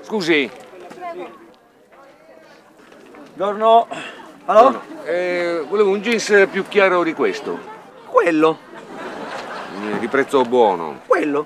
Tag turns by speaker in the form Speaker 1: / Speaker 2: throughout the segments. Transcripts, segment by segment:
Speaker 1: Scusi.
Speaker 2: Buongiorno. Allora?
Speaker 1: Volevo un jeans più chiaro di questo.
Speaker 2: Quello.
Speaker 1: Di prezzo buono.
Speaker 2: Quello.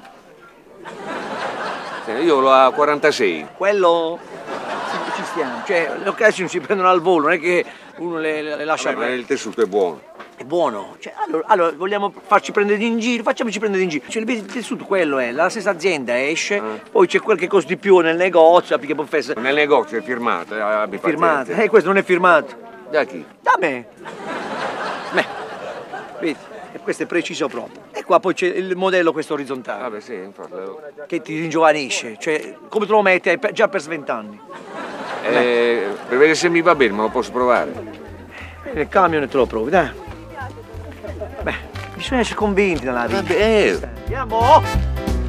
Speaker 1: Io l'ho a 46.
Speaker 2: Quello. Ci stiamo. Cioè, le occasioni si prendono al volo, non è che uno le lascia
Speaker 1: Vabbè, ma il tessuto è buono.
Speaker 2: È buono. Cioè, allora, vogliamo farci prendere in giro? Facciamoci prendere in giro. Cioè, il tessuto quello è, la stessa azienda esce, poi c'è quel che costa di più nel negozio, perché può fare.
Speaker 1: Nel negozio è firmato, abbi
Speaker 2: Firmato.
Speaker 1: pazienza.
Speaker 2: Questo non è firmato.
Speaker 1: Da chi?
Speaker 2: Da me. Beh, vedi, e questo è preciso proprio. E qua poi c'è il modello questo orizzontale.
Speaker 1: Vabbè, sì, infatti.
Speaker 2: Che ti ringiovanisce. Cioè, come te lo metti, è già per 20 anni.
Speaker 1: Per vedere se mi va bene, me lo posso provare.
Speaker 2: Nel camion te lo provi, dai. Beh, bisogna essere convinti nella vita.
Speaker 1: Vabbè.
Speaker 2: Andiamo!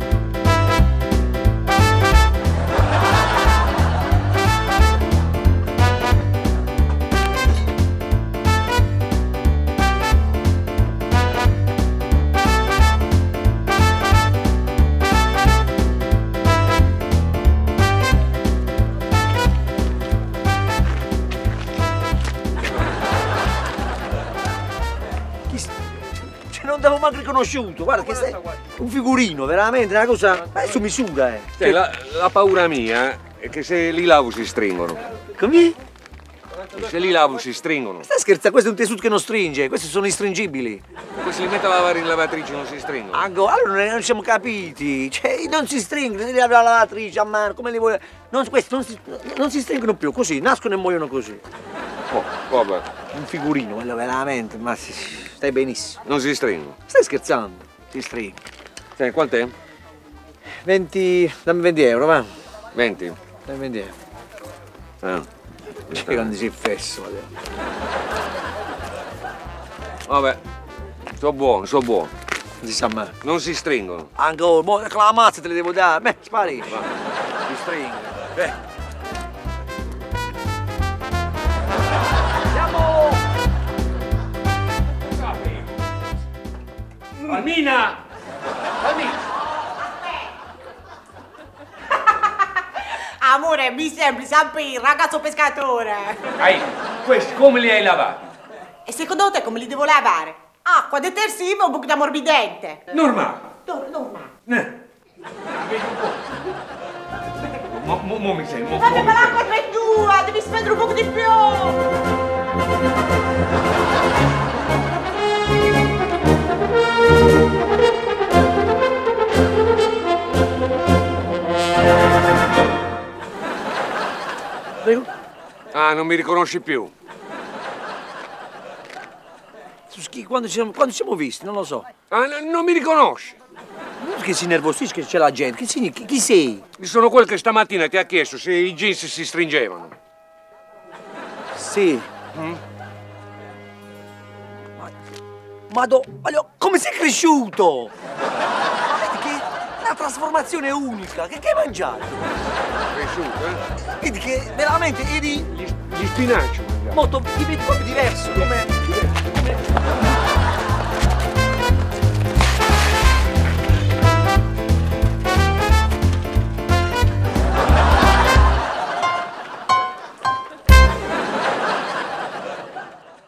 Speaker 2: Non t'avevo mai riconosciuto, guarda che sei un figurino, veramente, una cosa su misura,
Speaker 1: Cioè, la paura mia è che se li lavo si stringono.
Speaker 2: Come?
Speaker 1: Se li lavo si stringono.
Speaker 2: Stai scherzando? Questo è un tessuto che non stringe, questi sono istringibili.
Speaker 1: Poi se li metto a lavare in lavatrice non si stringono.
Speaker 2: Allora non siamo capiti, cioè non si stringono, se li lavi la lavatrice a mano, come li vuoi. Questi non si stringono più, così, nascono e muoiono così.
Speaker 1: Oh, vabbè.
Speaker 2: Un figurino, quello veramente, ma stai benissimo.
Speaker 1: Non si stringono.
Speaker 2: Stai scherzando? Si stringe.
Speaker 1: Quant'è?
Speaker 2: 20, dammi 20 euro, va.
Speaker 1: 20.
Speaker 2: Dammi 20 euro. Che grande sei fesso,
Speaker 1: Vabbè, so buono.
Speaker 2: non si sa mai.
Speaker 1: Non si stringono.
Speaker 2: Ancora, la mazza te le devo dare, beh, sparisci. Si stringe. Andiamo!
Speaker 1: Almina!
Speaker 3: Amore, mi sembri sempre il ragazzo pescatore.
Speaker 1: Questi come li hai lavati?
Speaker 3: E secondo te come li devo lavare? Acqua, detersivo o un po' di ammorbidente?
Speaker 1: Normale.
Speaker 3: Normale.
Speaker 1: Vedi un po'. Mo mi sembra.
Speaker 3: Vabbè, ma l'acqua è tua, devi spendere un po' di più.
Speaker 2: Prego?
Speaker 1: Ah, non mi riconosci più.
Speaker 2: Quando ci siamo visti, non lo so.
Speaker 1: Ah, non mi riconosci.
Speaker 2: Non che si innervosisce, c'è la gente. Chi sei?
Speaker 1: Sono quel che stamattina ti ha chiesto se i jeans si stringevano.
Speaker 2: Sì. Come sei cresciuto? Vedi che la trasformazione è unica. Che hai mangiato?
Speaker 1: Cresciuto, eh?
Speaker 2: Vedi che veramente eri
Speaker 1: Gli spinaci.
Speaker 2: molto proprio diverso. Come